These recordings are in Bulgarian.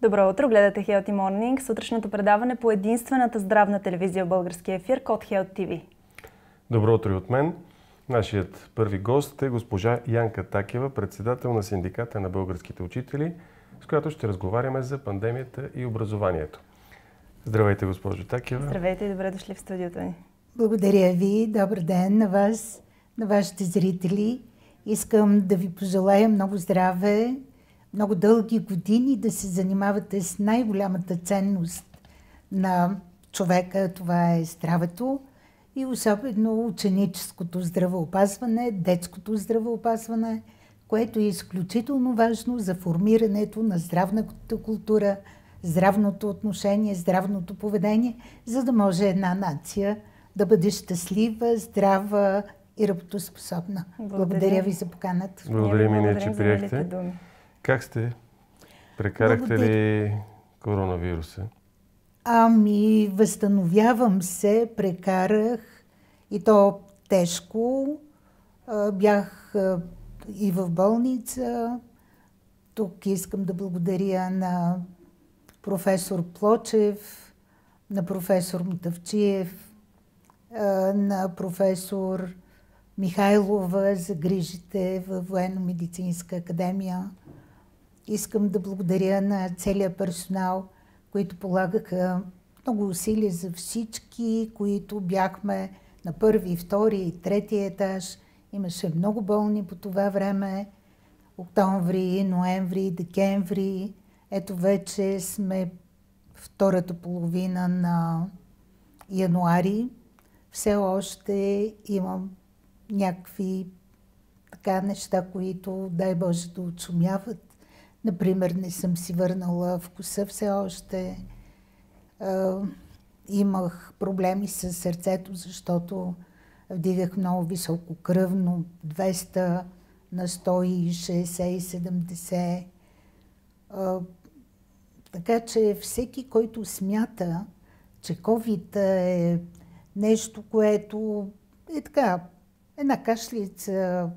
Добро утро! Гледате Healthy Morning, сутрешното предаване по единствената здравна телевизия в българския ефир, Код Health TV. Добро утро и от мен. Нашият първи гост е госпожа Янка Такева, председател на Синдиката на българските учители, с която ще разговаряме за пандемията и образованието. Здравейте, госпожо Такева. Здравейте и добре дошли в студиото ни. Благодаря ви. Добър ден на вас, на вашите зрители. Искам да ви пожелая много здраве, много дълги години да се занимавате с най-голямата ценност на човека, това е здравето и особено ученическото здравеопазване, детското здравеопазване, което е изключително важно за формирането на здравната култура, здравното отношение, здравното поведение, за да може една нация да бъде щастлива, здрава и работоспособна. Благодаря ви за поканата. Благодарим и ние, че приехте. Как сте? Прекарахте ли коронавируса? Възстановявам се, прекарах и то тежко. Бях и в болница. Тук искам да благодаря на професор Плочев, на професор Мутавчиев, на професор Михайлова за грижите във Военно-медицинска академия. Искам да благодаря на целия персонал, които полагаха много усилия за всички, които бяхме на първи, втори и трети етаж. Имаше много болни по това време. Октомври, ноември, декември. Ето вече сме втората половина на януари. Все още имам някакви неща, които, дай Боже, да отшумяват. Например, не съм си върнала вкуса все още. Имах проблеми с сърцето, защото вдигах много високо кръвно, 200 на 160 и 70. Така че всеки, който смята, че COVID е нещо, което е така, една кашлица,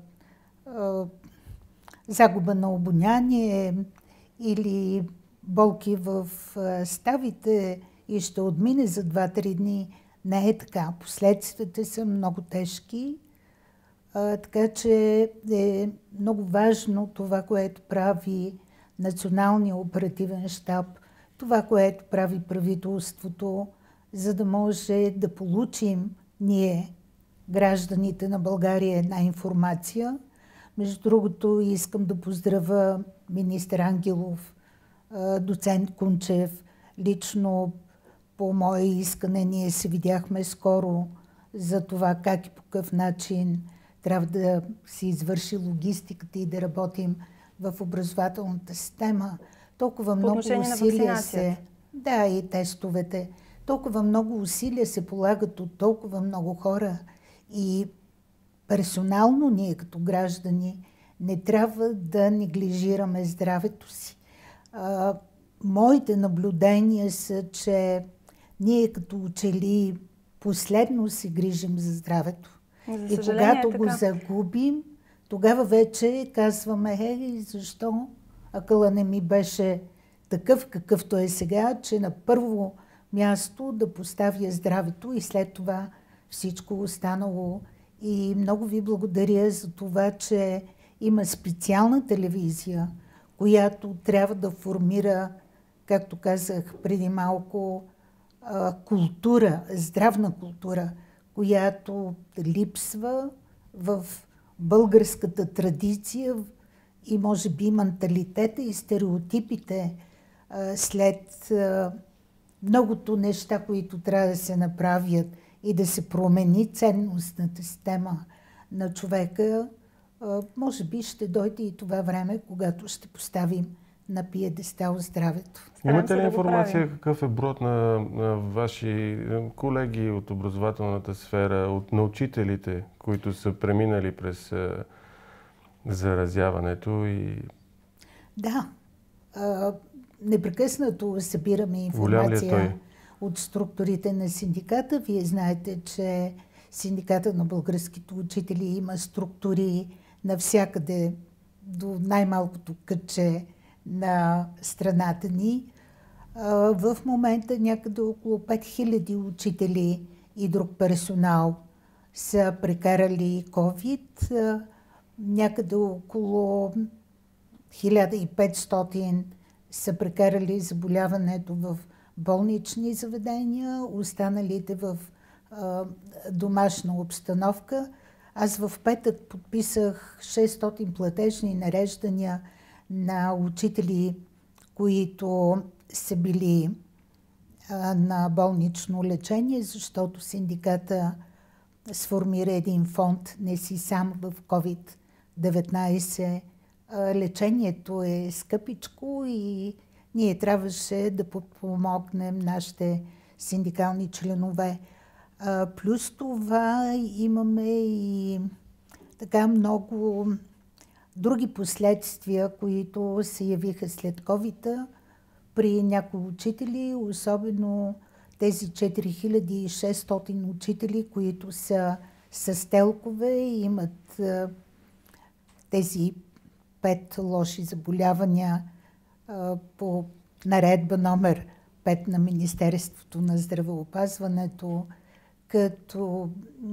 загуба на обоняние или болки в ставите и ще отмине за 2-3 дни. Не е така. Последствията са много тежки. Така че е много важно това, което прави Националния оперативен щаб, това, което прави правителството, за да може да получим ние, гражданите на България, една информация. Между другото, искам да поздравя министър Ангелов, доцент Кунчев. Лично по мое искане ние се видяхме скоро за това как и по какъв начин трябва да се извърши логистиката и да работим в образователната система. Толкова много усилия се... Да, и тестовете. Толкова много усилия се полагат от толкова много хора и персонално ние като граждани не трябва да неглижираме здравето си. Моите наблюдения са, че ние като учили последно се грижим за здравето. И когато го загубим, тогава вече казваме, защо акъла не ми беше такъв, какъвто е сега, че на първо място да поставя здравето и след това всичко останало. И много ви благодаря за това, че има специална телевизия, която трябва да формира, както казах преди малко, култура, здравна култура, която липсва в българската традиция и може би менталитета и стереотипите след многото неща, които трябва да се направят и да се промени ценностната система на човека, може би ще дойде и това време, когато ще поставим на пиедестал здравето. Имате ли информация какъв е броят на ваши колеги от образователната сфера, на учителите, които са преминали през заразяването? Да. Непрекъснато събираме информация от структурите на синдиката. Вие знаете, че Синдиката на българските учители има структури навсякъде до най-малкото кътче на страната ни. В момента някъде около 5000 учители и друг персонал са прекарали COVID. Някъде около 1500 са прекарали заболяването в болнични заведения, останалите в домашна обстановка. Аз в петък подписах 600 платежни нареждания на учители, които са били на болнично лечение, защото синдиката сформира един фонд "Не си сам в COVID-19". Лечението е скъпичко и ние трябваше да подпомогнем нашите синдикални членове. Плюс това имаме и така много други последствия, които се явиха след COVID-а при някои учители, особено тези 4600 учители, които са с телкове и имат тези 5 лоши заболявания по наредба номер 5 на Министерството на здравеопазването, като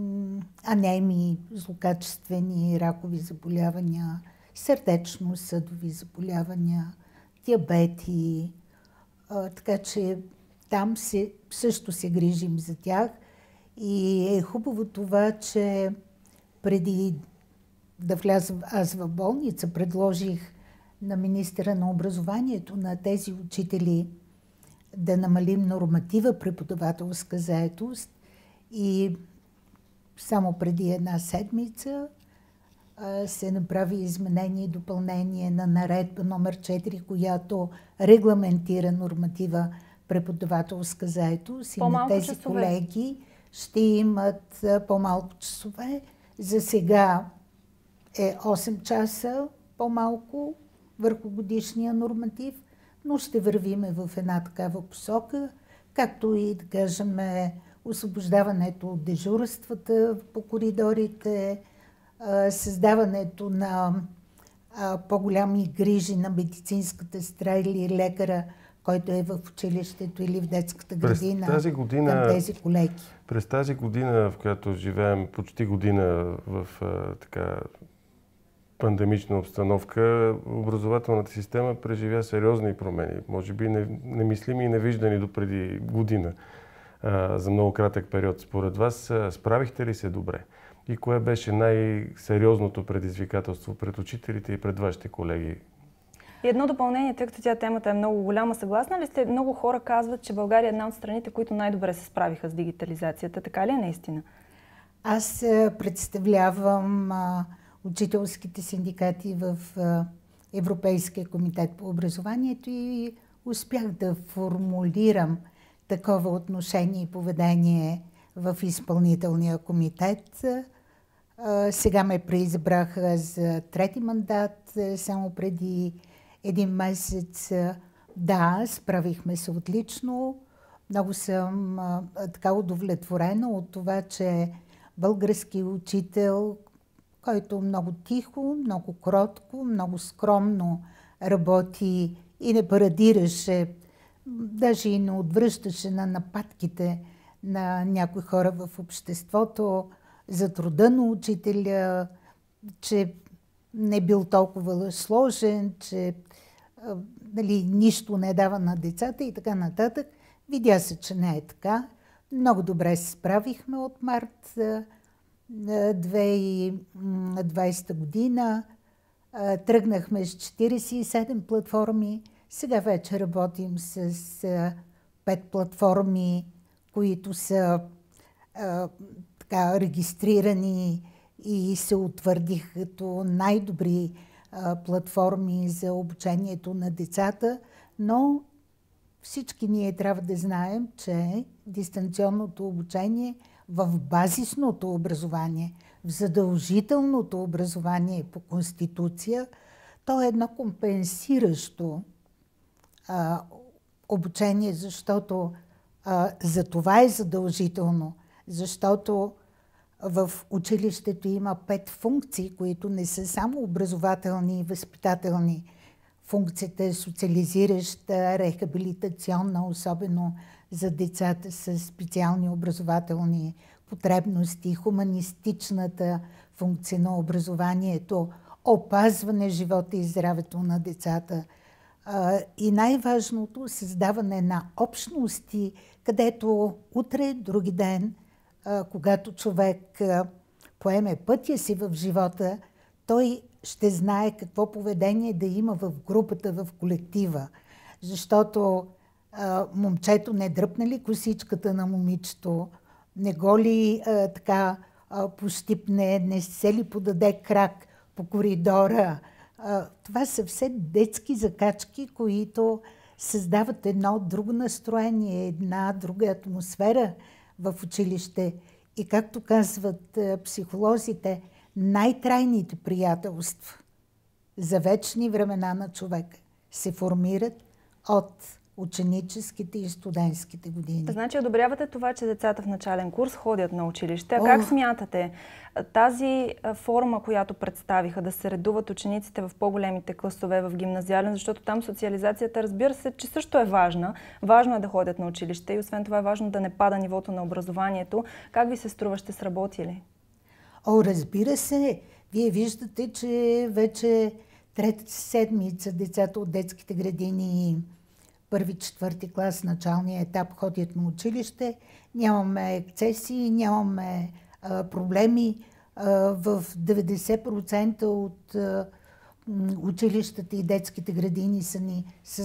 анемии, злокачествени ракови заболявания, сърдечно-съдови заболявания, диабети. Така че там също се грижим за тях. И е хубаво това, че преди да вляза аз в болница, предложих на министъра на образованието на тези учители да намалим норматива преподавателска заетост. И само преди една седмица се направи изменение и допълнение на наредба номер 4, която регламентира норматива преподавателска заетост. И на тези колеги ще имат по-малко часове. За сега е 8 часа по-малко върху годишния норматив, но ще вървиме в една такава посока, както и, да кажем, освобождаването от дежурствата по коридорите, създаването на по-голями грижи на медицинската сестра или лекара, който е в училището или в детската градина, към тези колеги. През тази година, в която живеем почти година в така пандемична обстановка, образователната система преживя сериозни промени, може би немислими и невиждани допреди година за много кратък период. Според вас, справихте ли се добре? И кое беше най-сериозното предизвикателство пред учителите и пред вашите колеги? И едно допълнение, тъй като темата е много голяма, съгласна ли сте? Много хора казват, че България е една от страните, които най-добре се справиха с дигитализацията. Така ли е наистина? Аз представлявам учителските синдикати в Европейския комитет по образованието и успях да формулирам такова отношение и поведение в изпълнителния комитет. Сега ме преизбраха за 3-ти мандат, само преди един месец. Да, справихме се отлично. Много съм така удовлетворена от това, че български учител, който много тихо, много кротко, много скромно работи и не парадираше, даже и не отвръщаше на нападките на някои хора в обществото за труда на учителя, че не бил толкова сложен, че нищо не дава на децата и така нататък. Видя се, че не е така. Много добре се справихме от март 2020 година. Тръгнахме с 47 платформи. Сега вече работим с 5 платформи, които са така регистрирани и се утвърдих като най-добри платформи за обучението на децата, но всички ние трябва да знаем, че дистанционното обучение в базисното образование, в задължителното образование по Конституция, то е едно компенсиращо обучение, защото за това е задължително, защото в училището има 5 функции, които не са само образователни и възпитателни. функцията е социализираща, рехабилитационна, особено за децата с специални образователни потребности, хуманистичната функция на образованието, опазване живота и здравето на децата. И най-важното – създаване на общности, където утре, други ден, когато човек поеме пътя си в живота, той ще знае какво поведение да има в групата, в колектива. Защото момчето не дръпне ли косичката на момичето, не го ли пощипне, не се ли подаде крак по коридора. Това са все детски закачки, които създават едно друго настроение, една друга атмосфера в училище. И както казват психолозите, най-трайните приятелства за вечни времена на човека се формират от ученическите и студентските години. Значи одобрявате това, че децата в начален курс ходят на училище. А как смятате тази форма, която представиха, да се редуват учениците в по-големите класове, в гимназиален, защото там социализацията, разбира се, че също е важна. Важно е да ходят на училище и освен това е важно да не пада нивото на образованието. Как ви се струва, ще сработи ли? Разбира се. Вие виждате, че вече трета седмица децата от детските градини, първи-четвърти клас, началния етап ходят на училище. Нямаме ексцесии, нямаме проблеми. В 90% от училищата и детските градини са ни с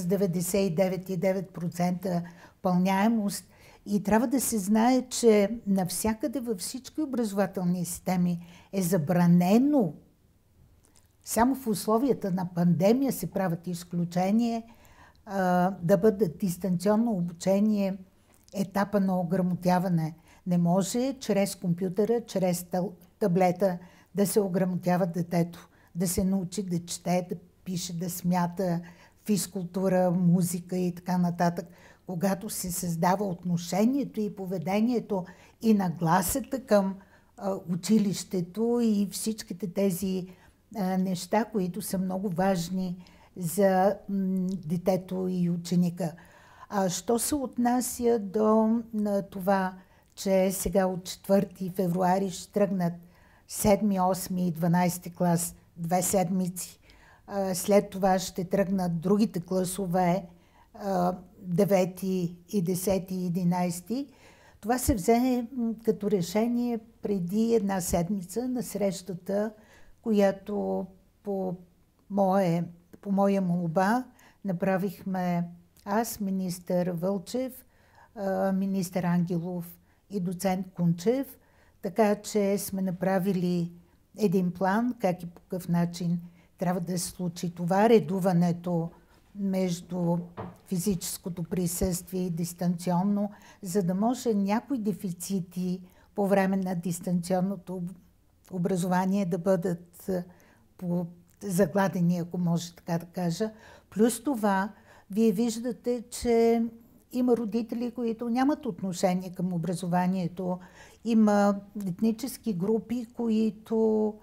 99,9% пълняемост. И трябва да се знае, че навсякъде във всички образователни системи е забранено. Само в условията на пандемия се правят изключение да бъдат дистанционно обучение, етапа на ограмотяване. Не може чрез компютъра, чрез таблета да се ограмотява детето, да се научи да чете, да пише, да смята, физкултура, музика и така нататък. Когато се създава отношението и поведението и нагласата към училището и всичките тези неща, които са много важни за детето и ученика. Що се отнася до това, че сега от 4 февруари ще тръгнат 7, 8 и 12 клас 2 седмици. След това ще тръгнат другите класове 9 и 10 и 11. Това се взе като решение преди една седмица на срещата, която по моя молба направихме аз, министър Вълчев, министър Ангелов и доцент Кунчев, така че сме направили един план как и по какъв начин трябва да се случи това редуването между физическото присъствие и дистанционно, за да може някои дефицити по време на дистанционното образование да бъдат загладени, ако може така да кажа. Плюс това, вие виждате, че има родители, които нямат отношение към образованието. Има етнически групи, които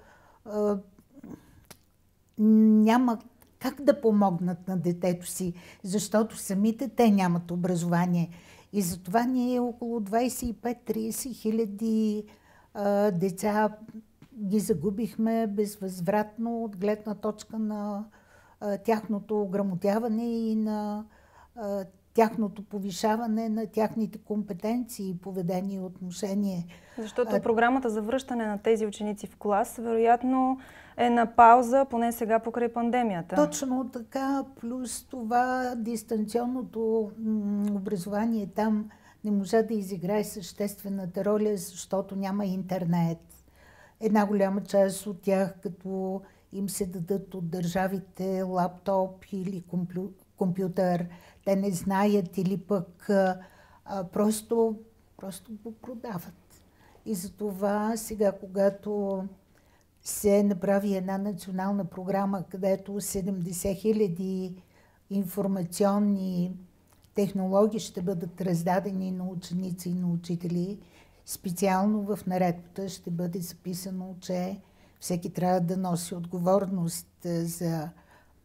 няма как да помогнат на детето си, защото самите те нямат образование. И затова ние около 25-30 хиляди деца ги загубихме безвъзвратно от гледна точка на тяхното ограмотяване и на тяхното повишаване на тяхните компетенции, поведение и отношение. Защото програмата за връщане на тези ученици в клас вероятно е на пауза, поне сега покрай пандемията. Точно така, плюс това дистанционното образование там не можа да изиграе съществената роля, защото няма интернет. Една голяма част от тях, като им се дадат от държавите лаптоп или компютър, те не знаят или пък просто го продават. И затова сега, когато се направи една национална програма, където 70 хиляди информационни технологии ще бъдат раздадени на ученици и на учители, специално в наредбата ще бъде записано, че всеки трябва да носи отговорност за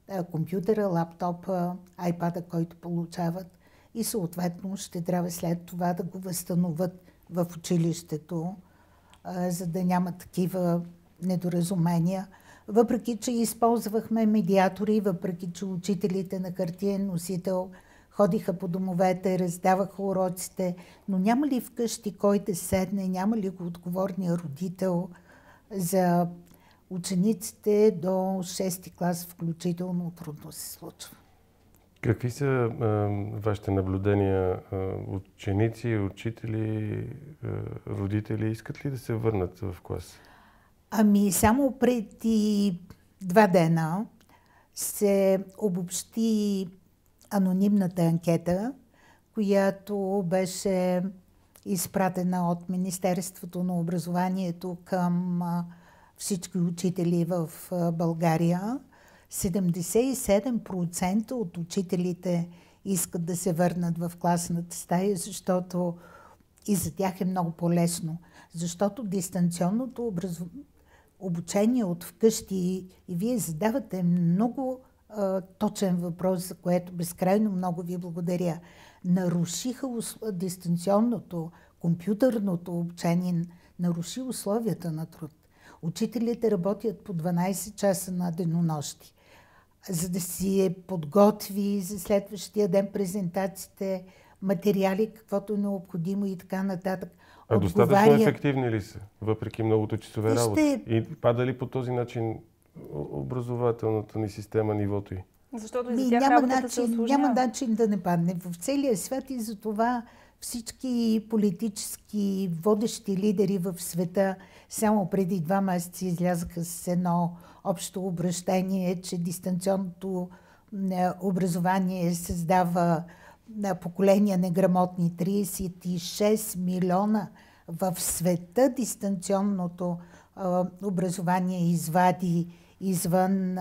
компютъра, лаптопа, айпада, който получават и съответно ще трябва след това да го възстановят в училището, за да няма такива недоразумения. Въпреки че използвахме медиатори, въпреки че учителите на хартиен носител ходиха по домовете, раздаваха уроците, но няма ли вкъщи кой да седне, няма ли го отговорния родител за учениците до 6-ти клас включително трудно се случва. Какви са вашите наблюдения? Ученици, учители, родители искат ли да се върнат в клас? Ами само преди 2 дена се обобщи анонимната анкета, която беше изпратена от Министерството на образованието към всички учители в България. 77% от учителите искат да се върнат в класната стая, защото и за тях е много по-лесно. Защото дистанционното обучение от вкъщи, и вие задавате много точен въпрос, за което безкрайно много ви благодаря, нарушиха дистанционното, компютърното обучение, наруши условията на труд. Учителите работят по 12 часа на денонощи, за да си подготви за следващия ден презентациите, материали, каквото е необходимо и така нататък. А достатъчно ефективни ли са, въпреки многото часове работа? И пада ли по този начин образователната ни система, нивото й? Защото и за тях работата се усложнява. Няма начин да не падне в целия свят и за това всички политически водещи лидери в света само преди 2 месеца излязаха с едно общо обращение, че дистанционното образование създава поколения неграмотни. 36 милиона в света дистанционното образование извади извън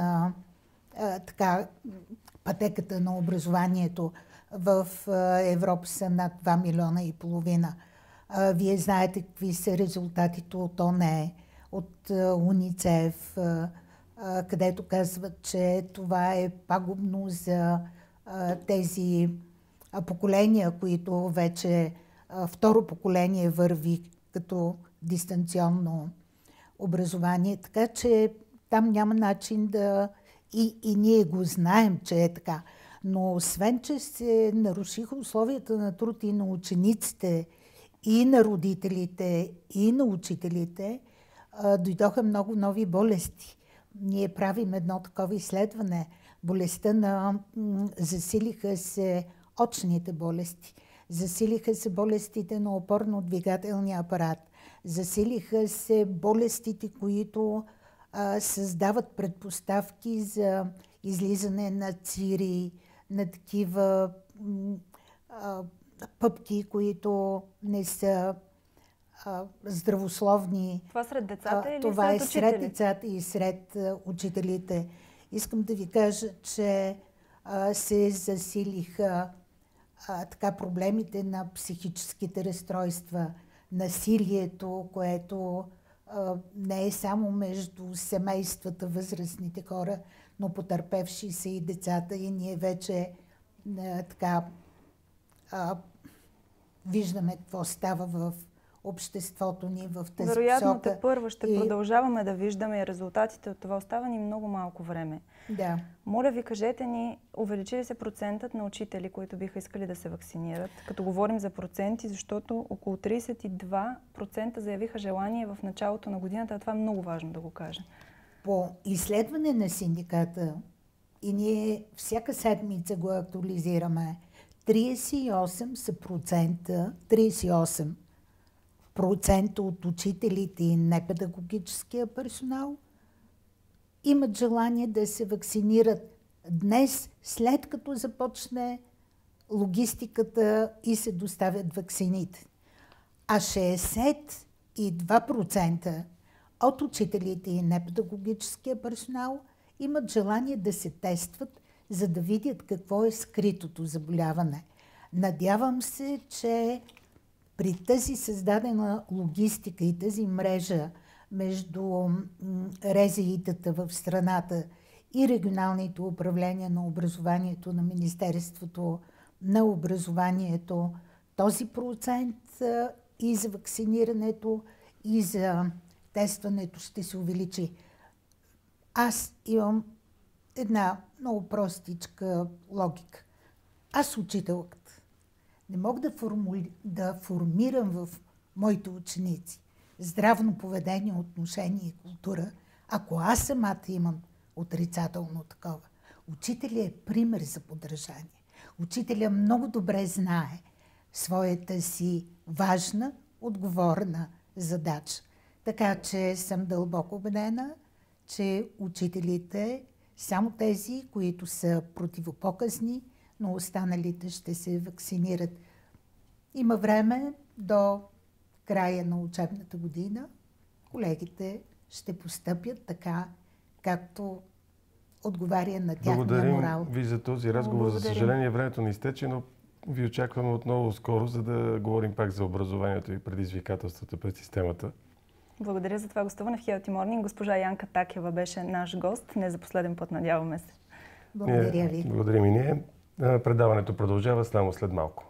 пътеката на образованието. В Европа са над 2 милиона и половина. Вие знаете какви са резултатите от ОНЕ, от УНИЦЕФ, където казват, че това е пагубно за тези поколения, които вече второ поколение върви като дистанционно образование. Така че там няма начин да... И ние го знаем, че е така. Но освен, че се нарушиха условията на труд и на учениците, и на родителите, и на учителите, дойдоха много нови болести. Ние правим едно такова изследване. Засилиха се очните болести, засилиха се болестите на опорно-двигателния апарат, засилиха се болестите, които създават предпоставки за излизане на цири, на такива пъпки, които не са здравословни. Това сред децата или това сред учителите? Това е сред децата и сред учителите. Искам да ви кажа, че се засилиха проблемите на психическите разстройства, насилието, което не е само между семействата, възрастните хора, но потърпевши са и децата, и ние вече виждаме какво става в обществото ни в тази Вероятно, посока. първо ще продължаваме да виждаме и резултатите от това. Остава ни много малко време. Да. Моля ви, кажете ни, увеличи ли се процентът на учители, които биха искали да се вакцинират? Като говорим за проценти, защото около 32% заявиха желание в началото на годината, а това е много важно да го кажем. По изследване на синдиката, и ние всяка седмица го актуализираме, 38% от учителите и непедагогическия персонал имат желание да се вакцинират днес, след като започне логистиката и се доставят ваксините. А 62% от учителите и непедагогическия персонал имат желание да се тестват, за да видят какво е скритото заболяване. Надявам се, че при тази създадена логистика и тази мрежа между РЗИ-тата в страната и регионалните управления на образованието, на Министерството на образованието, този процент и за вакцинирането, и за тестването ще се увеличи. Аз имам една много простичка логика. Аз учителката не мога да формирам в моите ученици здравно поведение, отношение и култура, ако аз самата имам отрицателно такова. Учителя е пример за подражание. Учителя много добре знае своята си важна, отговорна задача. Така че съм дълбоко убедена, че учителите, само тези, които са противопоказни, но останалите ще се вакцинират. Има време до края на учебната година. Колегите ще постъпят така, както отговаря на тяхния морал. Благодарим ви за този разговор. За съжаление, времето ни изтече, но ви очакваме отново скоро, за да говорим пак за образованието и предизвикателствата пред системата. Благодаря за това гостуване в Healthy Morning. Госпожа Янка Такева беше наш гост. Не за последен път, надяваме се. Благодаря ви. Благодарим и ние. Предаването продължава само след малко.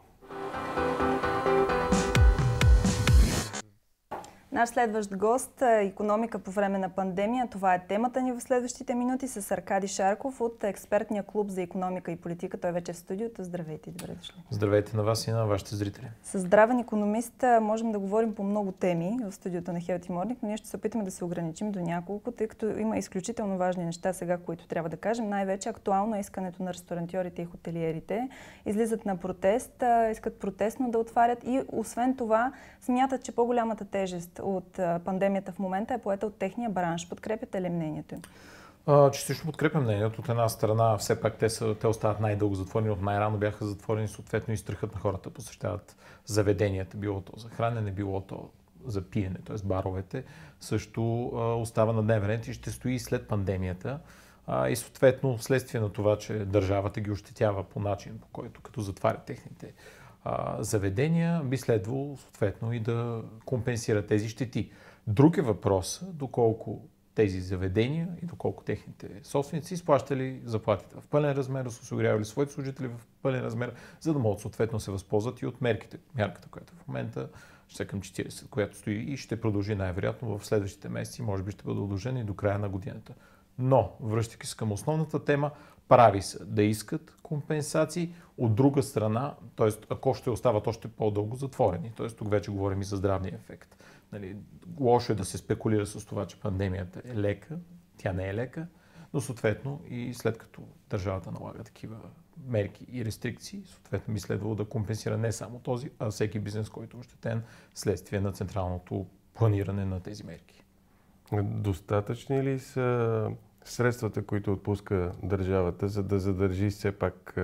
Наш следващ гост – икономика по време на пандемия. Това е темата ни в следващите минути с Аркадий Шарков от експертния клуб за икономика и политика. Той вече е в студиото. Здравейте и добре дошли. Здравейте на вас и на вашите зрители. С здравен икономист можем да говорим по много теми в студиото на Healthy Morning, но ние ще се опитаме да се ограничим до няколко, тъй като има изключително важни неща сега, които трябва да кажем. Най-вече актуално е искането на ресторантьорите и хотелиерите. Излизат на протест, искат протестно да отварят и освен това смятат, че по-голямата тежест от пандемията в момента е поета от техния бранш. Подкрепяте ли мнението им? Частично подкрепям мнението. От една страна, все пак те остават най-дълго затворени, от най-рано бяха затворени, съответно и страхът на хората посещават заведенията, било то за хранене, било то за пиене, т.е. баровете, също остава на дневен ред и ще стои след пандемията. И съответно, вследствие на това, че държавата ги ощетява по начин, по който като затваря техните заведения, би следвало съответно и да компенсира тези щети. Друг е въпрос, доколко тези заведения и доколко техните собственици изплащали заплатите в пълен размер, да са осигурявали своите служители в пълен размер, за да могат съответно се възползват и от мярката, която в момента ще е към 40, която стои и ще продължи най-вероятно в следващите месеци, може би ще бъде удължена и до края на годината. Но, връщайки се към основната тема, прави са да искат компенсации, от друга страна, т.е. ако ще остават още по-дълго затворени, т.е. тук вече говорим и за здравния ефект. Нали, лошо е да се спекулира с това, че пандемията е лека, тя не е лека, но съответно и след като държавата налага такива мерки и рестрикции, съответно би следвало да компенсира не само този, а всеки бизнес, който е ощетен следствие на централното планиране на тези мерки. Достатъчни ли са средствата, които отпуска държавата, за да задържи все пак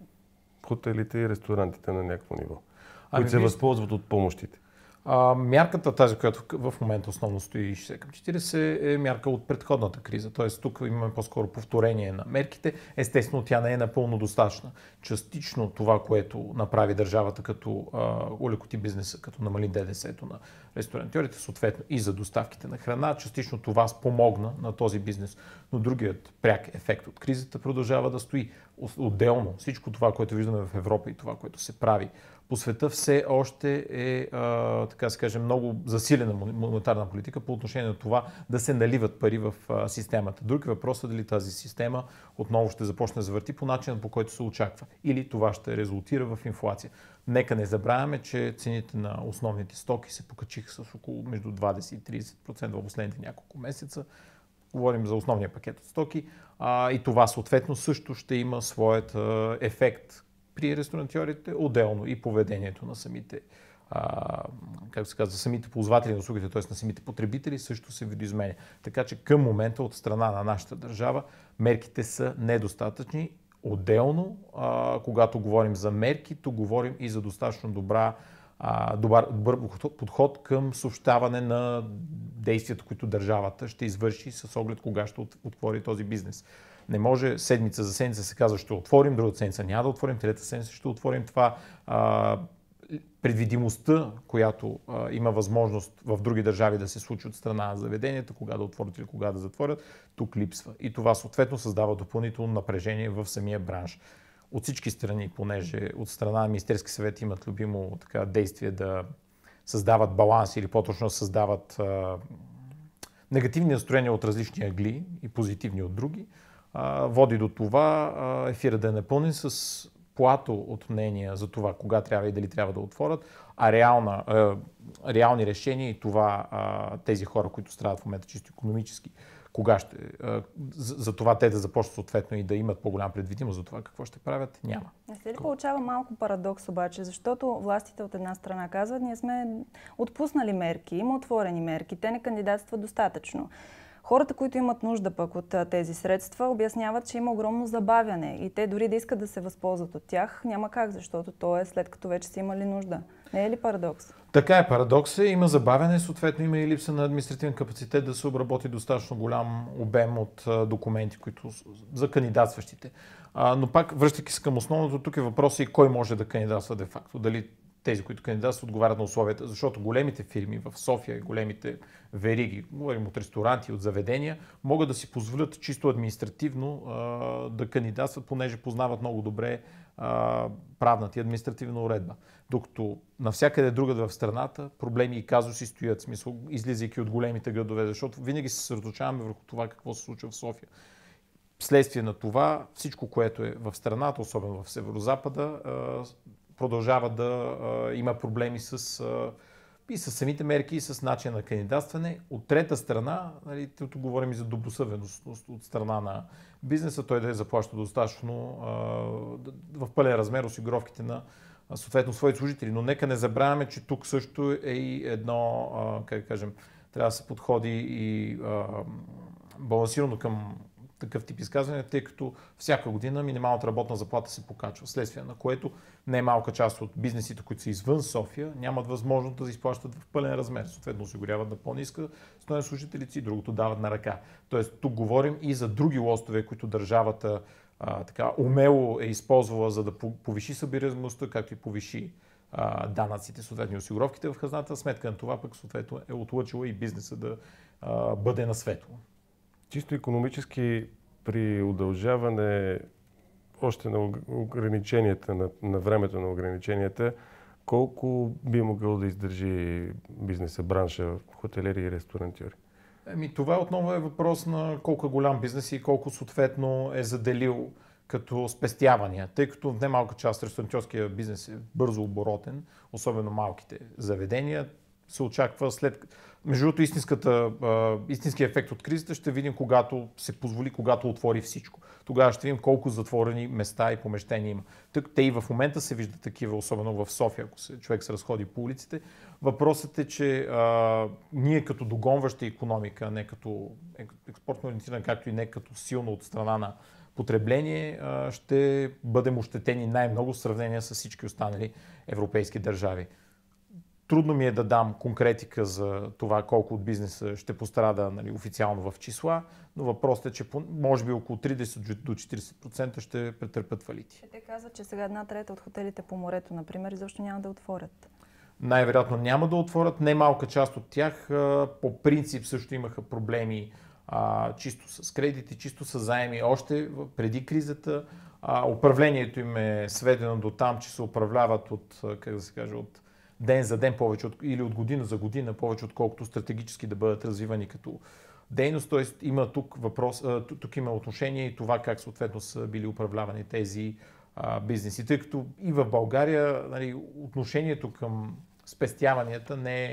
хотелите и ресторантите на някакво ниво, които се възползват от помощите? Мярката, тази, която в момента основно стои 60 към 40, е мярка от предходната криза. Т.е. тук имаме по-скоро повторение на мерките. Естествено, тя не е напълно достатъчна. Частично това, което направи държавата, като улекоти бизнеса, като намали ДДС-то на ресторантьорите, съответно и за доставките на храна, частично това спомогна на този бизнес. Но другият пряк ефект от кризата продължава да стои. Отделно всичко това, което виждаме в Европа и това, което се прави по света, все още е, така се каже, много засилена монетарна политика по отношение на това да се наливат пари в системата. Друг въпрос е дали тази система отново ще започне да завърти по начина, по който се очаква. Или това ще резултира в инфлация. Нека не забравяме, че цените на основните стоки се покачиха с около между 20 и 30% в последните няколко месеца. Говорим за основния пакет от стоки и това съответно също ще има своят ефект при ресторантьорите, отделно и поведението на самите, самите ползватели на услугите, т.е. на самите потребители, също се видоизменя. Така че към момента от страна на нашата държава мерките са недостатъчни. Отделно, когато говорим за мерки, то говорим и за достатъчно добър подход към съобщаване на действията, които държавата ще извърши с оглед кога ще отвори този бизнес. Не може седмица за седмица се казва ще отворим, другата седмица няма да отворим, трета седмица ще отворим това. предвидимостта, която има възможност в други държави да се случи от страна на заведенията, кога да отворят или кога да затворят, тук липсва. И това съответно създава допълнително напрежение в самия бранш. От всички страни, понеже от страна на Министерски съвет имат любимо действие да създават баланс или по-точно създават негативни настроения от различни ъгли и позитивни от други, води до това ефира да е напълнен с плато от мнения за това кога трябва и дали трябва да отворят, а реални решения и това тези хора, които страдат в момента чисто икономически, кога ще, за това те да започнат съответно и да имат по-голяма предвидимост за това какво ще правят, няма. Не се ли получава малко парадокс обаче, защото властите от една страна казват, ние сме отпуснали мерки, има отворени мерки, те не кандидатстват достатъчно. Хората, които имат нужда пък от тези средства, обясняват, че има огромно забавяне и те дори да искат да се възползват от тях, няма как, защото то е след като вече са имали нужда. Не е ли парадокс? Така е, парадокс е. Има забавяне, съответно има и липса на административен капацитет да се обработи достатъчно голям обем от документи, които за кандидатстващите. Но пак, връщайки се към основното, тук е въпросът и кой може да кандидатства де-факто. Дали тези, които кандидатстват, отговарят на условията, защото големите фирми в София, големите вериги, говорим от ресторанти, от заведения, могат да си позволят чисто административно да кандидатстват, понеже познават много добре правната и административна уредба. Докато навсякъде другаде в страната проблеми и казуси стоят, смисъл, излизайки от големите градове, защото винаги се съсредоточаваме върху това какво се случва в София. Вследствие на това всичко, което е в страната, особено в Северозапада, продължава да има проблеми и с самите мерки, и с начин на кандидатстване. От трета страна, нали, тук говорим и за добросъвестност от страна на бизнеса, той да е заплаща достатъчно в пълен размер осигуровките на съответно своите служители. Но нека не забравяме, че тук също е и едно, как да кажем, трябва да се подходи и балансирано към такъв тип изказване, тъй като всяка година минималната работна заплата се покачва, следствие на което немалка част от бизнесите, които са извън София, нямат възможност да се изплащат в пълен размер. Съответно осигуряват на по-ниска стойност служителите и другото дават на ръка. Тоест тук говорим и за други лостове, които държавата така умело е използвала, за да повиши събираемостта, както и повиши данъците, съответно осигуровките в хазната. Сметка на това пък съответно е отлъчила и бизнеса да бъде на светло. Чисто икономически при удължаване още на ограниченията, на времето на ограниченията, колко би могъл да издържи бизнеса, бранша, хотелери и ресторантьори? Това отново е въпрос на колко е голям бизнес и колко съответно е заделил като спестявания, тъй като в немалка част ресторантьорския бизнес е бързо оборотен, особено малките заведения, се очаква след... Между другото, истинският ефект от кризата ще видим когато се позволи, когато отвори всичко. Тогава ще видим колко затворени места и помещения има. Те и в момента се виждат такива, особено в София, ако човек се разходи по улиците. Въпросът е, че ние като догонваща икономика, не като експортно ориентирана, както и не като силно от страна на потребление, ще бъдем ощетени най-много в сравнение с всички останали европейски държави. Трудно ми е да дам конкретика за това колко от бизнеса ще пострада, нали, официално в числа, но въпросът е, че може би около 30 до 40% ще претърпят фалити. Те казват, че сега 1/3 от хотелите по морето, например, изобщо няма да отворят. Най-вероятно няма да отворят. Немалка част от тях по принцип също имаха проблеми чисто с кредити, чисто с заеми. Още преди кризата управлението им е сведено до там, че се управляват от, как да се каже, от ден за ден повече или от година за година повече, отколкото стратегически да бъдат развивани като дейност. Тоест има тук въпрос, тук има отношение и това как съответно са били управлявани тези бизнеси. Тъй като и в България, нали, отношението към спестяванията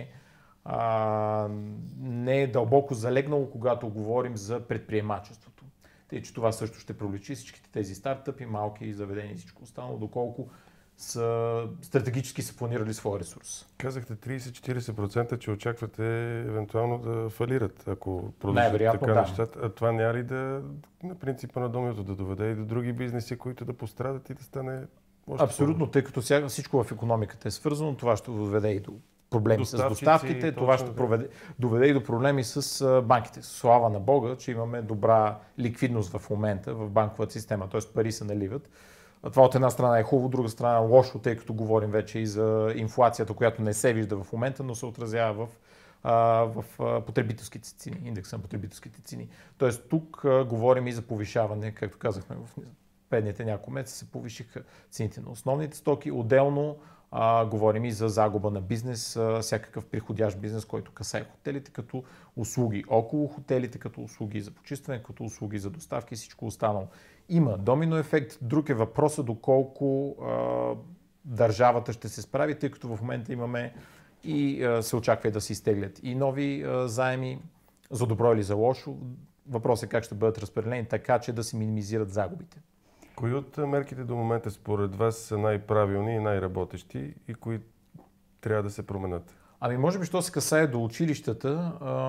не е дълбоко залегнало, когато говорим за предприемачеството. Тъй, че това също ще привлечи всичките тези стартъпи, малки заведения и всичко останало, доколко стратегически са планирали своя ресурс. Казахте 30-40%, че очаквате евентуално да фалират, ако продължат така нещата. А това няма ли да, на принципа на доминото, да доведе и до други бизнеси, които да пострадат и да стане още абсолютно, тъй като всичко в икономиката е свързано, това ще доведе и до проблеми с доставките, това ще доведе и до проблеми с банките. Слава на Бога, че имаме добра ликвидност в момента в банковата система, т.е. пари се наливат. Това от една страна е хубаво, от друга страна е лошо, тъй като говорим вече и за инфлацията, която не се вижда в момента, но се отразява в потребителските цени, индекса на потребителските цени. Тоест тук говорим и за повишаване, както казахме в предните няколко месеца се повишиха цените на основните стоки. Отделно говорим и за загуба на бизнес, всякакъв приходящ бизнес, който касае хотелите, като услуги около хотелите, като услуги за почистване, като услуги за доставки и всичко останало. Има домино ефект. Друг е въпросът доколко държавата ще се справи, тъй като в момента имаме и се очаква и да се изтеглят и нови заеми, за добро или за лошо. Въпросът е как ще бъдат разпределени, така че да се минимизират загубите. Кои от мерките до момента според вас са най-правилни и най-работещи и кои трябва да се променят? Ами може би, що се касае до училищата,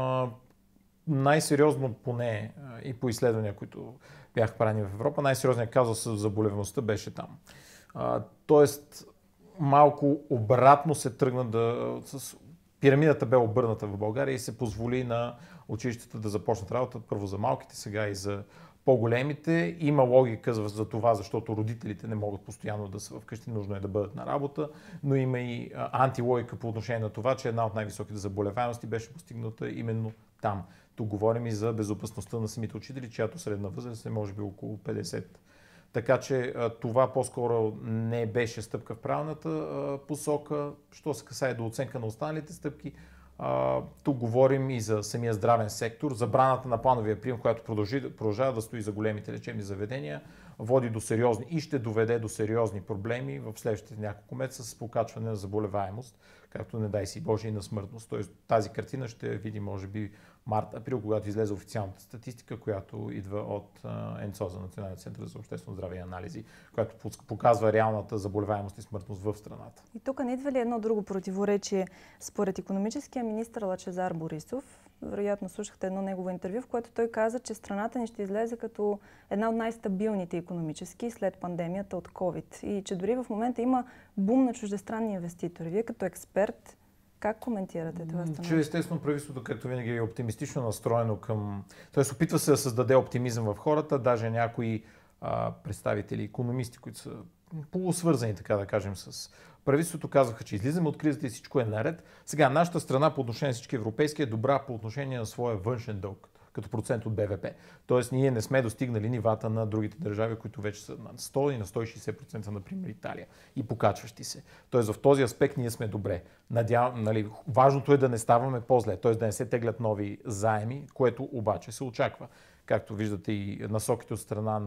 най-сериозно поне и по изследвания, които бяха правени в Европа, най-сериозният казус за заболеваемостта беше там. Тоест, малко обратно се тръгна пирамидата бе обърната в България и се позволи на училищата да започнат работа, първо за малките, сега и за по-големите. Има логика за това, защото родителите не могат постоянно да са вкъщи, нужно е да бъдат на работа, но има и антилогика по отношение на това, че една от най-високите заболеваемости беше постигната именно там. Тук говорим и за безопасността на самите учители, чиято средна възраст е може би около 50. Така че това по-скоро не беше стъпка в правилната посока. Що се касае до оценка на останалите стъпки, тук говорим и за самия здравен сектор. Забраната на плановия прием, която продължава да стои за големите лечебни заведения, води до сериозни и ще доведе до сериозни проблеми в следващите няколко месеца с покачване на заболеваемост, както не дай си Боже и на смъртност. Тоест тази картина ще видим може би март-април, когато излезе официалната статистика, която идва от НЦОЗ, Националния център за обществено здраве и анализи, която показва реалната заболеваемост и смъртност в страната. И тук не идва ли едно друго противоречие? Според икономическия министър Лъчезар Борисов, вероятно слушахте едно негово интервю, в което той каза, че страната ни ще излезе като една от най-стабилните икономически след пандемията от COVID. И че дори в момента има бум на чуждестранни инвеститори. Вие като експерт, как коментирате това становище? Че естествено правителството, както винаги, е оптимистично настроено към... Тоест опитва се да създаде оптимизъм в хората, даже някои представители, икономисти, които са полусвързани, така да кажем, с правителството, казваха, че излизаме от кризата и всичко е наред. Сега, нашата страна по отношение на всички европейски е добра по отношение на своя външен дълг, като процент от БВП. Тоест, ние не сме достигнали нивата на другите държави, които вече са на 100 и на 160%, например Италия, и покачващи се. Тоест, в този аспект ние сме добре. Важното е да не ставаме по-зле, т.е. да не се теглят нови заеми, което обаче се очаква. Както виждате и насоките от страна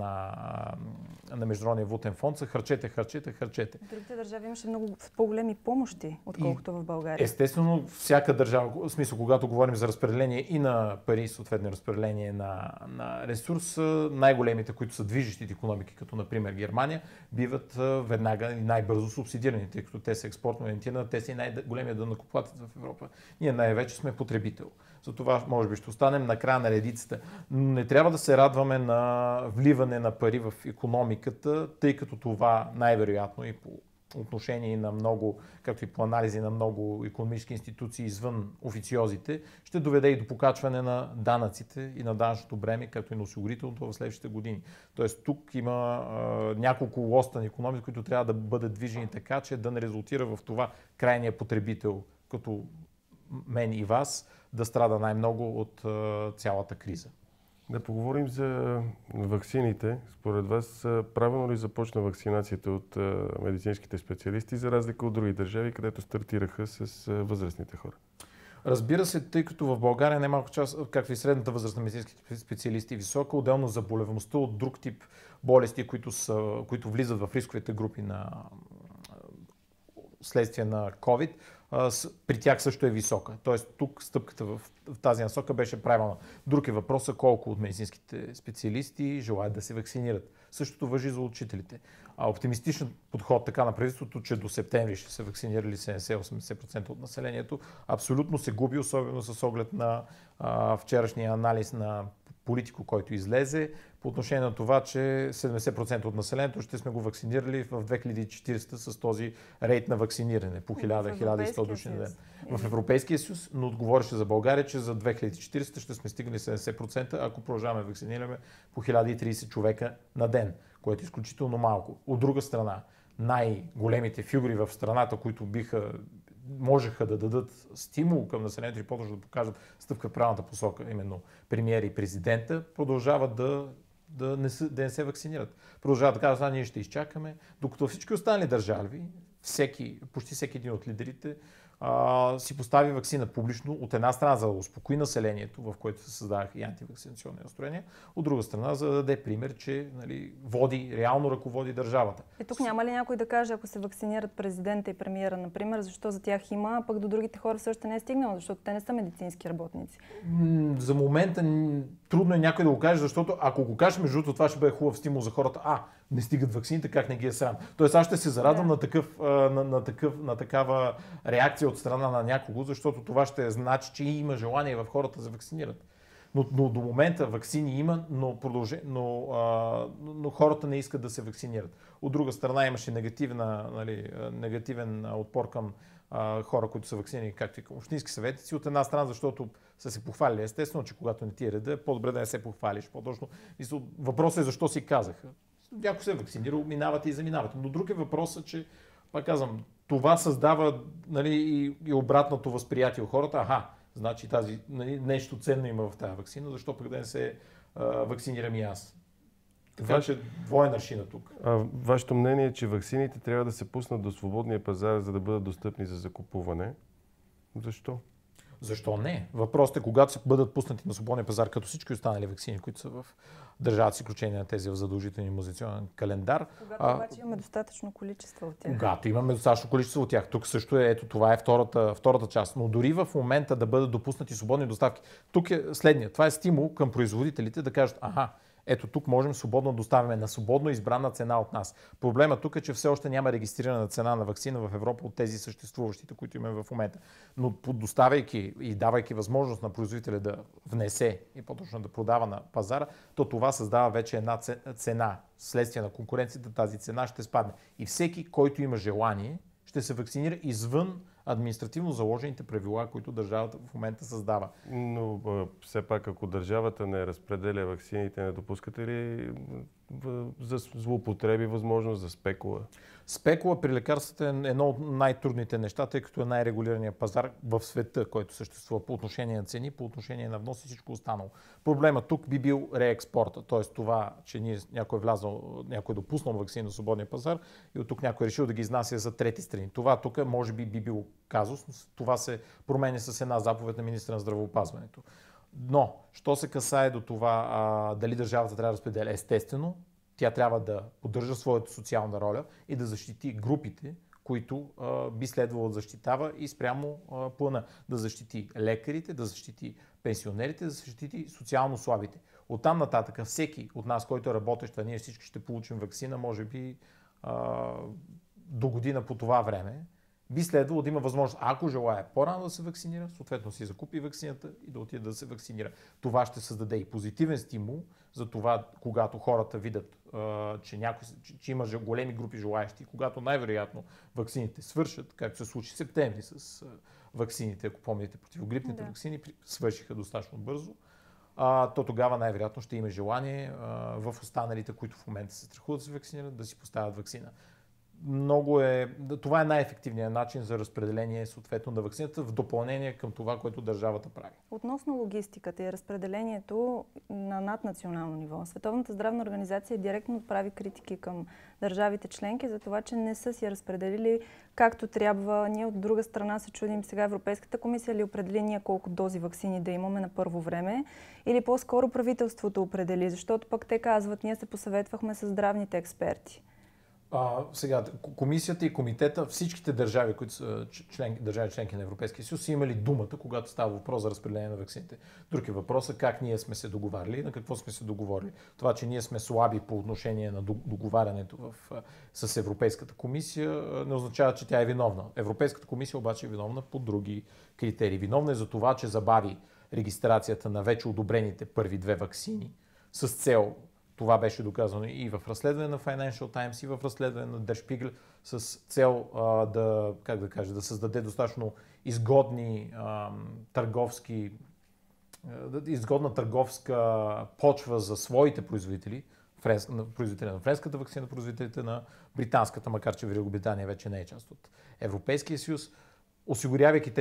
на Международния валутен фонд са харчете. В другите държави имаше много по-големи помощи, отколкото в България. Естествено, всяка държава, в смисъл, когато говорим за разпределение и на пари, съответно разпределение на ресурс, най-големите, които са движещите икономики, като например Германия, биват веднага и най-бързо субсидирани, тъй като те са експортно ориентирани, те са и най-големия данъкоплатец в Европа. Ние най-вече сме потребител. Затова може би ще останем на края на редицата. Но не трябва да се радваме на вливане на пари в икономиката, тъй като това най-вероятно и по отношение на много, както и по анализи на много икономически институции извън официозите, ще доведе и до покачване на данъците и на данъчното бреме, както и на осигурителното в следващите години. Тоест тук има няколко лоста на икономика, които трябва да бъдат движени така, че да не резултира в това крайния потребител, като мен и вас, да страда най-много от цялата криза. Да поговорим за ваксините. Според вас, правилно ли започна вакцинацията от медицинските специалисти, за разлика от други държави, където стартираха с възрастните хора? Разбира се, тъй като в България немалко част, както и средната възраст на медицинските специалисти, висока, отделно заболеваемостта от друг тип болести, които влизат в рисковите групи на следствие на COVID, при тях също е висока. Тоест тук стъпката в тази насока беше правилна. Друг е въпросът колко от медицинските специалисти желаят да се вакцинират. Същото важи за учителите. Оптимистичен подход така на правителството, че до септември ще се вакцинирали 70-80% от населението, абсолютно се губи, особено с оглед на вчерашния анализ на Политико, който излезе по отношение на това, че 70% от населението ще сме го вакцинирали в 2040 с този рейт на вакциниране по 1000-1100 души на ден. В Европейския съюз, но отговореше за България, че за 2040 ще сме стигнали 70%, ако продължаваме вакцинираме по 1030 човека на ден, което е изключително малко. От друга страна, най-големите фигури в страната, които можеха да дадат стимул към населението и по-точно да покажат стъпка в правилната посока, именно премиер и президента, продължават да не се вакцинират. Продължават да кажат, ние ще изчакаме, докато всички останали държави, почти всеки един от лидерите, си постави вакцина публично, от една страна за да успокои населението, в което се създадаха и антивакцинационни настроения, от друга страна за да даде пример, че реално ръководи държавата. И тук няма ли някой да каже, ако се вакцинират президента и премиера, например, защо за тях има, а пък до другите хора все още не е стигнало, защото те не са медицински работници? За момента трудно е някой да го каже, защото ако го кажеш, между другото, това ще бъде хубав стимул за хората. Не стигат ваксините, как не ги е срам. Тоест аз ще се зарадвам на такава реакция от страна на някого, защото това ще значи, че има желание в хората да се вакцинират. Но до момента ваксини има, но хората не искат да се вакцинират. От друга страна имаше негативен отпор към хора, които са вакцинирани, както и към общински съветници. От една страна, защото са се похвалили. Естествено, че когато не ти е реда, по-добре да не се похвалиш. По-точно въпросът е защо си казаха. Някой се е вакцинирал, минавате и заминавате. Но друг е въпросът, че, пак казвам, това създава и обратното възприятие у хората. Значи нещо ценно има в тази вакцина, защо пък да не се вакцинирам и аз. Така че двоен аршина тук. Вашето мнение е, че ваксините трябва да се пуснат до свободния пазар, за да бъдат достъпни за закупуване. Защо? Защо не? Въпросът е, когато се бъдат пуснати на свободния пазар, като всички останали ваксини, които са в държавата, с изключение на тези в задължителния имунизационен календар. Когато обаче имаме достатъчно количество от тях. Когато имаме достатъчно количество от тях. Тук също това е втората част. Но дори в момента да бъдат допуснати свободни доставки, тук е следния. Това е стимул към производителите да кажат, ето тук можем свободно да доставяме на свободно избрана цена от нас. Проблема тук е, че все още няма регистрирана цена на ваксина в Европа от тези съществуващите, които имаме в момента. Но доставяйки и давайки възможност на производителя да внесе и по-точно да продава на пазара, то това създава вече една цена. Следствие на конкуренцията тази цена ще спадне. И всеки, който има желание, ще се вакцинира извън административно заложените правила, които държавата в момента създава. Но все пак, ако държавата не разпределя ваксините, не допускате ли за злоупотреби възможност за спекула? Спекула при лекарствата е едно от най-трудните неща, тъй като е най-регулираният пазар в света, който съществува по отношение на цени, по отношение на внос и всичко останало. Проблема тук би бил реекспорта, т.е. това, че някой е допуснал ваксини на свободния пазар и от тук някой е решил да ги изнася за трети страни. Това тук може би бил казус, но това се променя с една заповед на министра на здравеопазването. Но, що се касае до това дали държавата трябва да разпределя, естествено, тя трябва да поддържа своята социална роля и да защити групите, които би следвало да защитава и спрямо плана. Да защити лекарите, да защити пенсионерите, да защити социално слабите. Оттам нататък всеки от нас, който е работещ, ние всички ще получим ваксина, може би до година по това време, би следвало да има възможност, ако желая по-рано да се вакцинира, съответно си закупи вакцината и да отиде да се вакцинира. Това ще създаде и позитивен стимул за това, когато хората видят, че има големи групи желаящи, когато най-вероятно ваксините свършат, както се случи в септември с ваксините, ако помните, противогрипните ваксини свършиха достатъчно бързо, то тогава най-вероятно ще има желание в останалите, които в момента се страхуват да се вакцинират, да си поставят ваксина. Това е най-ефективният начин за разпределение съответно на ваксината в допълнение към това, което държавата прави. Относно логистиката и разпределението на наднационално ниво, Световната здравна организация директно отправи критики към държавите членки за това, че не са си разпределили както трябва. Ние от друга страна се чудим сега Европейската комисия ли определи ние колко дози ваксини да имаме на първо време или по-скоро правителството определи, защото пък те казват, ние се посъветвахме с здравните експерти. Сега, комисията и комитета, всичките държави, които са държави членки на Европейския съюз, са имали думата, когато става въпрос за разпределение на ваксините. Друг е въпросът как ние сме се договаряли и на какво сме се договорили. Това, че ние сме слаби по отношение на договарянето с Европейската комисия, не означава, че тя е виновна. Европейската комисия обаче е виновна по други критерии. Виновна е за това, че забави регистрацията на вече одобрените първи 2 ваксини с цел, това беше доказано и в разследване на Financial Times, и в разследване на Der Spiegel, с цел да създаде достатъчно изгодна търговска почва за своите производители, производителите на френската ваксина, производителите на британската, макар че Великобритания вече не е част от Европейския съюз, осигурявайки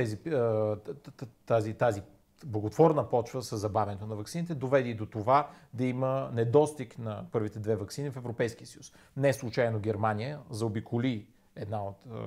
тази благотворна почва с забавянето на ваксините, доведе и до това да има недостиг на първите 2 ваксини в Европейския съюз. Не случайно Германия заобиколи една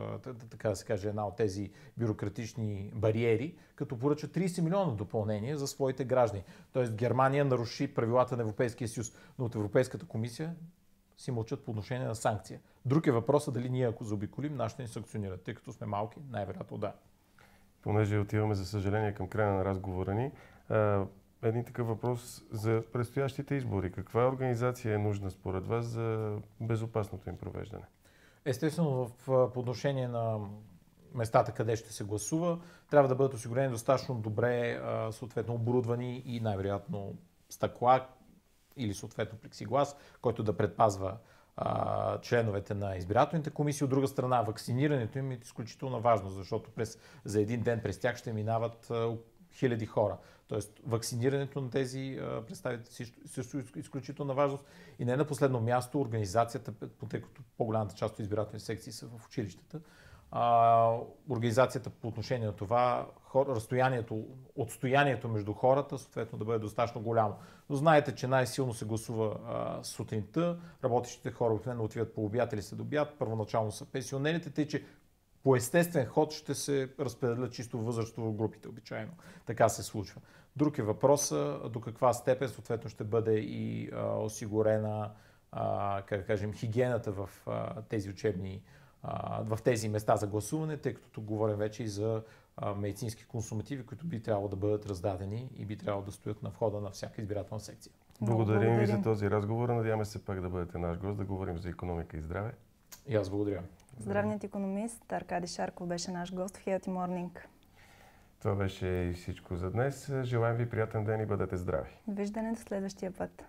от тези бюрократични бариери, като поръча 30 милиона допълнение за своите граждани. Тоест Германия наруши правилата на Европейския съюз, но от Европейската комисия си мълчат по отношение на санкция. Друг е въпросът дали ние, ако заобиколим, нашите ни санкционират, тъй като сме малки, най-вероятно да. Понеже отиваме, за съжаление, към края на разговора ни, един такъв въпрос за предстоящите избори. Каква организация е нужна според вас за безопасното им провеждане? Естествено, по отношение на местата, къде ще се гласува, трябва да бъдат осигурени достатъчно добре съответно оборудвани и най-вероятно стъкла или съответно плексиглас, който да предпазва членовете на избирателните комисии. От друга страна, вакцинирането им е изключително важно, защото за един ден през тях ще минават хиляди хора. Тоест, вакцинирането на тези представители също е изключително важност. И не на последно място, организацията, тъй като по-голямата част от избирателните секции са в училищата, организацията по отношение на това, отстоянието между хората, съответно да бъде достатъчно голямо. Но знаете, че най-силно се гласува сутринта, работещите хора обикновено отиват по обяд или след обяд, първоначално са пенсионерите, тъй че по естествен ход ще се разпределят чисто възрастово групите, обичайно. Така се случва. Друг е въпросът до каква степен съответно ще бъде и осигурена хигиената в тези учебни в тези места за гласуване, тъй като тук говорим вече и за медицински консумативи, които би трябвало да бъдат раздадени и би трябвало да стоят на входа на всяка избирателна секция. Благодарим ви за този разговор. Надяваме се пак да бъдете наш гост, да говорим за икономика и здраве. И аз благодаря. Здравният икономист Аркадий Шарков беше наш гост в Healthy Morning. Това беше и всичко за днес. Желаем ви приятен ден и бъдете здрави. Виждане до следващия път.